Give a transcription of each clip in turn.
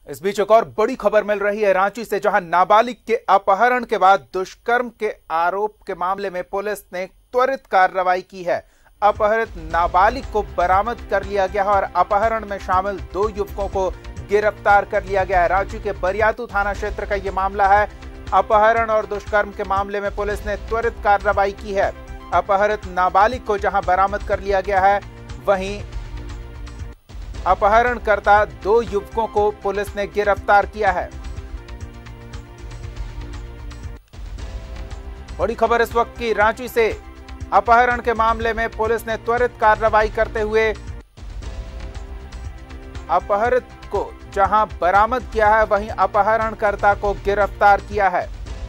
इस बीच एक और बड़ी खबर मिल रही है रांची से, जहां नाबालिग के अपहरण के बाद दुष्कर्म के आरोप के मामले में पुलिस ने त्वरित कार्रवाई की है। अपहरित नाबालिग को बरामद कर लिया गया है और अपहरण में शामिल 2 युवकों को गिरफ्तार कर लिया गया है। रांची के बरियातू थाना क्षेत्र का यह मामला है। अपहरण और दुष्कर्म के मामले में पुलिस ने त्वरित कार्रवाई की है। अपहरित नाबालिग को जहां बरामद कर लिया गया है, वहीं अपहरणकर्ता 2 युवकों को पुलिस ने गिरफ्तार किया है। बड़ी खबर इस वक्त की रांची से। अपहरण के मामले में पुलिस ने त्वरित कार्रवाई करते हुए अपहरित को जहां बरामद किया है, वहीं अपहरणकर्ता को गिरफ्तार किया है।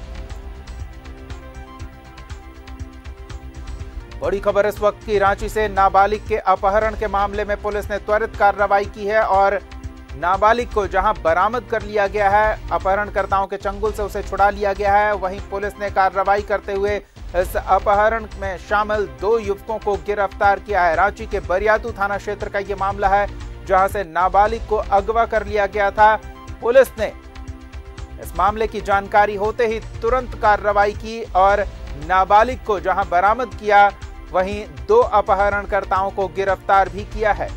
बड़ी खबर इस वक्त की रांची से। नाबालिग के अपहरण के मामले में पुलिस ने त्वरित कार्रवाई की है और नाबालिग को जहां बरामद कर लिया गया है, अपहरणकर्ताओं के चंगुल से उसे छुड़ा लिया गया है, वहीं पुलिस ने कार्रवाई करते हुए इस अपहरण में शामिल 2 युवकों को गिरफ्तार किया है। रांची के बरियातू थाना क्षेत्र का यह मामला है, जहां से नाबालिग को अगवा कर लिया गया था। पुलिस ने इस मामले की जानकारी होते ही तुरंत कार्रवाई की और नाबालिग को जहां बरामद किया, वहीं 2 अपहरणकर्ताओं को गिरफ्तार भी किया है।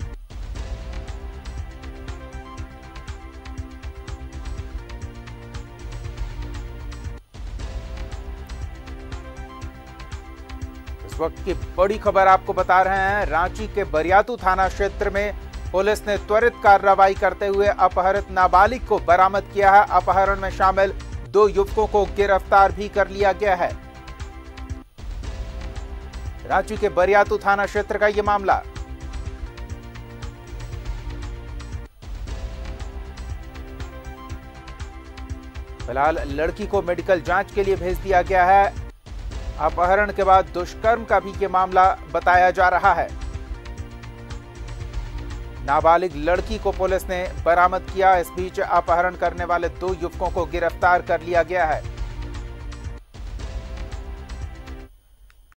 इस वक्त की बड़ी खबर आपको बता रहे हैं। रांची के बरियातू थाना क्षेत्र में पुलिस ने त्वरित कार्रवाई करते हुए अपहरित नाबालिग को बरामद किया है। अपहरण में शामिल 2 युवकों को गिरफ्तार भी कर लिया गया है। रांची के बरियातू थाना क्षेत्र का यह मामला। फिलहाल लड़की को मेडिकल जांच के लिए भेज दिया गया है। अपहरण के बाद दुष्कर्म का भी यह मामला बताया जा रहा है। नाबालिग लड़की को पुलिस ने बरामद किया। इस बीच अपहरण करने वाले 2 युवकों को गिरफ्तार कर लिया गया है।